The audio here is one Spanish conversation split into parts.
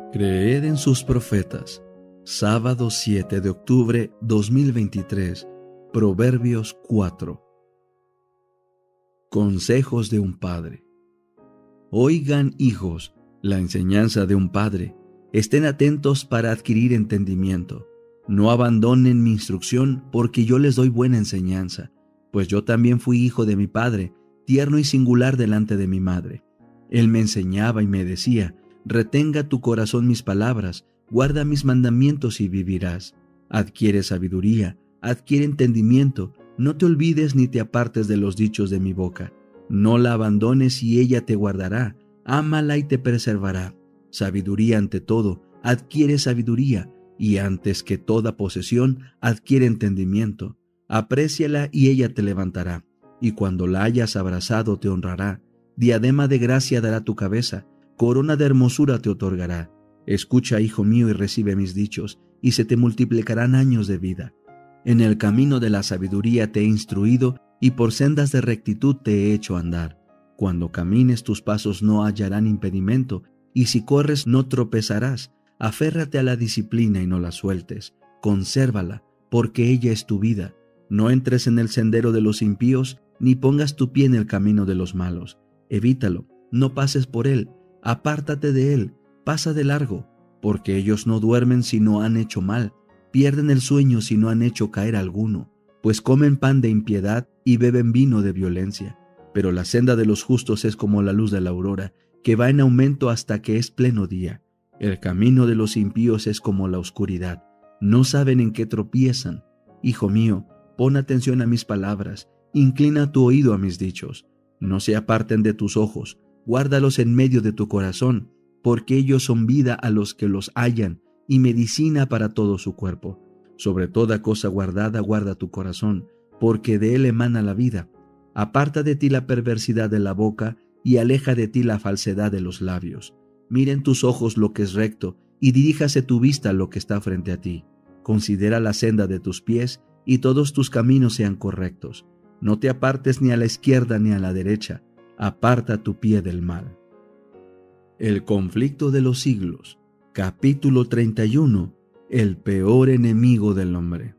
Creed en sus profetas. Sábado 7 de octubre 2023. Proverbios 4. Consejos de un padre. Oigan, hijos, la enseñanza de un padre. Estén atentos para adquirir entendimiento. No abandonen mi instrucción, porque yo les doy buena enseñanza. Pues yo también fui hijo de mi padre, tierno y singular delante de mi madre. Él me enseñaba y me decía: retenga tu corazón mis palabras, guarda mis mandamientos y vivirás. Adquiere sabiduría, adquiere entendimiento, no te olvides ni te apartes de los dichos de mi boca. No la abandones y ella te guardará, ámala y te preservará. Sabiduría ante todo, adquiere sabiduría, y antes que toda posesión, adquiere entendimiento. Apréciala y ella te levantará, y cuando la hayas abrazado te honrará. Diadema de gracia dará tu cabeza, corona de hermosura te otorgará. Escucha, hijo mío, y recibe mis dichos, y se te multiplicarán años de vida. En el camino de la sabiduría te he instruido, y por sendas de rectitud te he hecho andar. Cuando camines tus pasos no hallarán impedimento, y si corres no tropezarás. Aférrate a la disciplina y no la sueltes. Consérvala, porque ella es tu vida. No entres en el sendero de los impíos, ni pongas tu pie en el camino de los malos. Evítalo, no pases por él. Apártate de él, pasa de largo, porque ellos no duermen si no han hecho mal, pierden el sueño si no han hecho caer alguno, pues comen pan de impiedad y beben vino de violencia. Pero la senda de los justos es como la luz de la aurora, que va en aumento hasta que es pleno día. El camino de los impíos es como la oscuridad, no saben en qué tropiezan. Hijo mío, pon atención a mis palabras, inclina tu oído a mis dichos. No se aparten de tus ojos, guárdalos en medio de tu corazón, porque ellos son vida a los que los hallan y medicina para todo su cuerpo. Sobre toda cosa guardada guarda tu corazón, porque de él emana la vida. Aparta de ti la perversidad de la boca y aleja de ti la falsedad de los labios. Miren tus ojos lo que es recto y diríjase tu vista a lo que está frente a ti. Considera la senda de tus pies y todos tus caminos sean correctos. No te apartes ni a la izquierda ni a la derecha. Aparta tu pie del mal. El conflicto de los siglos. Capítulo 31. El peor enemigo del hombre.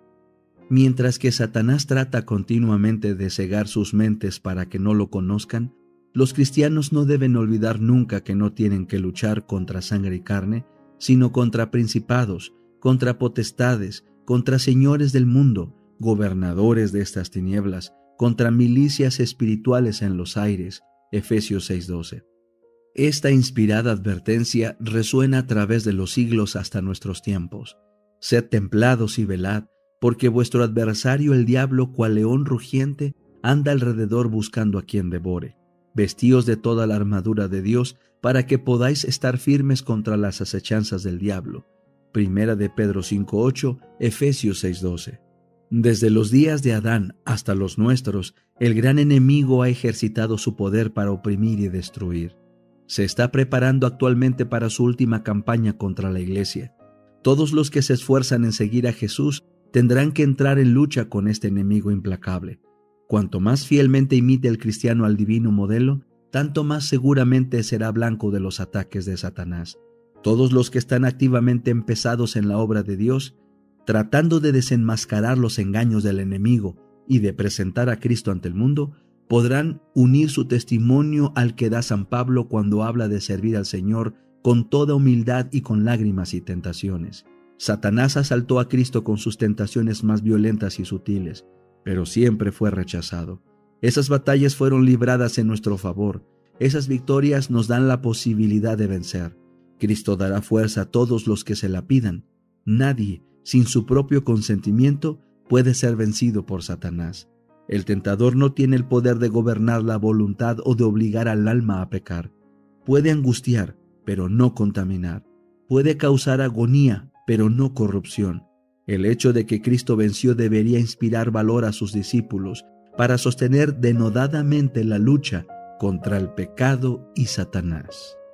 Mientras que Satanás trata continuamente de cegar sus mentes para que no lo conozcan, los cristianos no deben olvidar nunca que no tienen que luchar contra sangre y carne, sino contra principados, contra potestades, contra señores del mundo, gobernadores de estas tinieblas, contra milicias espirituales en los aires. Efesios 6:12. Esta inspirada advertencia resuena a través de los siglos hasta nuestros tiempos. Sed templados y velad, porque vuestro adversario el diablo, cual león rugiente, anda alrededor buscando a quien devore. Vestíos de toda la armadura de Dios, para que podáis estar firmes contra las acechanzas del diablo. Primera de Pedro 5:8, Efesios 6:12. Desde los días de Adán hasta los nuestros, el gran enemigo ha ejercitado su poder para oprimir y destruir. Se está preparando actualmente para su última campaña contra la iglesia. Todos los que se esfuerzan en seguir a Jesús tendrán que entrar en lucha con este enemigo implacable. Cuanto más fielmente imite el cristiano al divino modelo, tanto más seguramente será blanco de los ataques de Satanás. Todos los que están activamente empezados en la obra de Dios, tratando de desenmascarar los engaños del enemigo y de presentar a Cristo ante el mundo, podrán unir su testimonio al que da San Pablo cuando habla de servir al Señor con toda humildad y con lágrimas y tentaciones. Satanás asaltó a Cristo con sus tentaciones más violentas y sutiles, pero siempre fue rechazado. Esas batallas fueron libradas en nuestro favor. Esas victorias nos dan la posibilidad de vencer. Cristo dará fuerza a todos los que se la pidan. Nadie, sin su propio consentimiento, puede ser vencido por Satanás. El tentador no tiene el poder de gobernar la voluntad o de obligar al alma a pecar. Puede angustiar, pero no contaminar. Puede causar agonía, pero no corrupción. El hecho de que Cristo venció debería inspirar valor a sus discípulos para sostener denodadamente la lucha contra el pecado y Satanás.